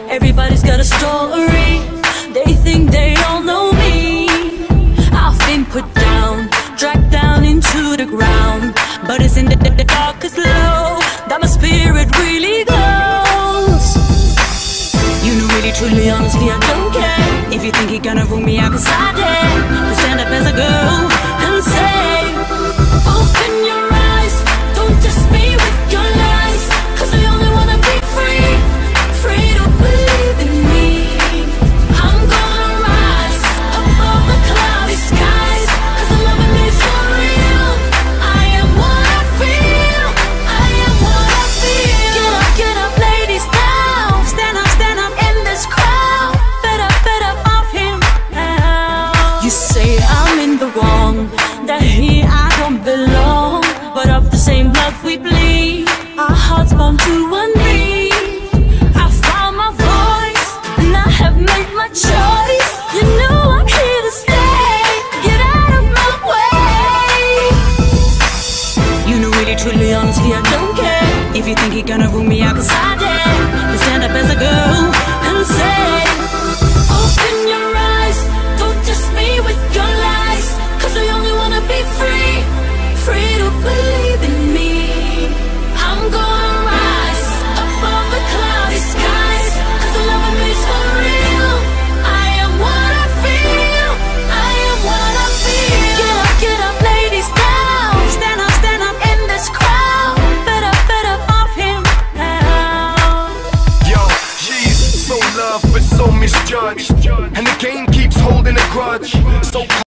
Everybody's got a story. They think they all know me. I've been put down, dragged down into the ground, but it's in the darkest low that my spirit really goes. You know, really, truly, honestly, I don't care if you think you're gonna rule me out, 'cause I dare to stand up as a girl and say, open your eyes, don't just be with your lies, 'cause I only wanna be free, free to believe in me. I'm gonna rise above the cloudy skies, 'cause the love in me is for real. I am what I feel, I am what I feel. Get up, ladies, down. Stand up in this crowd. Fed up of him now. You say I'm in the wrong, that here I don't belong, but of the same blood we bleed, our hearts bound to one knee. I found my voice, and I have made my choice. You know I'm here to stay. Get out of my way. You know, really, truly, honestly, I don't care if you think you're gonna rule me out, 'cause I dare to stand up as a girl and say, open your eyes, don't just be with your lies, 'cause I only wanna be free, free to believe in me. I'm gonna rise above the cloudy skies, 'cause the love of me is for real. I am what I feel, I am what I feel. Get up, ladies, down. Stand up in this crowd. Fed up of him now. Yo, she's so loved but so misjudged, and the game keeps holding a grudge. So